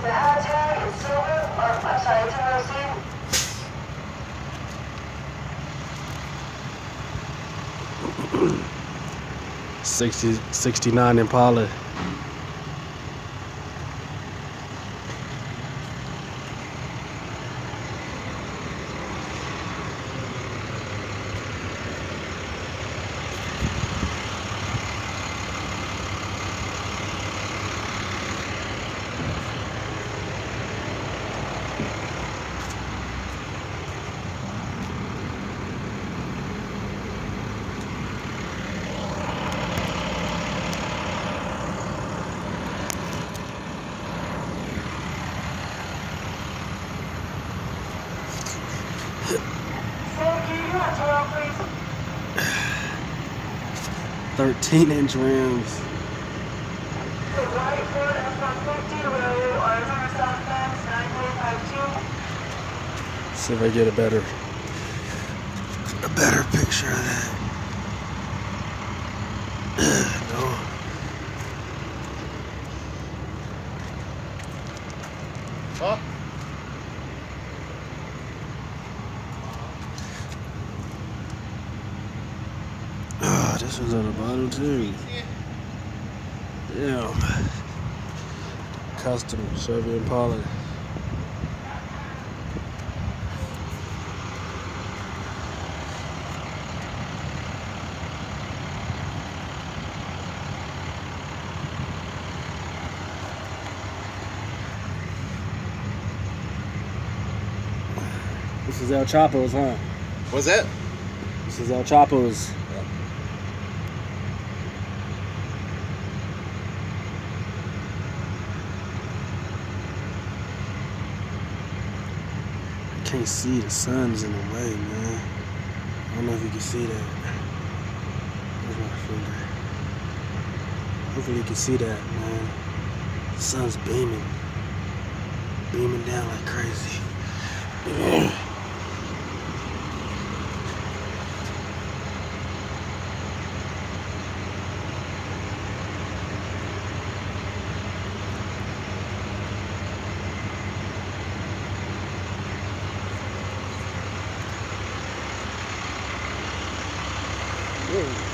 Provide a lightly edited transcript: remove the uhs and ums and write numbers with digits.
hashtag is silver, or I'm sorry, it's in receipt. 69 Impala. Sam, can you do a total, please? 13-inch rims. The white Ford F-150 railway Arizona Southbound 9352. See if I get a better picture of that. No. Huh? Oh, this one's on the bottom too. Damn. Custom Chevy Impala. This is El Chapo's, huh? What's that? This is El Chapo's. I can't see, the sun's in the way, man. I don't know if you can see that. Where's my finger? Hopefully you can see that, man. The sun's beaming. Beaming down like crazy. Whoa.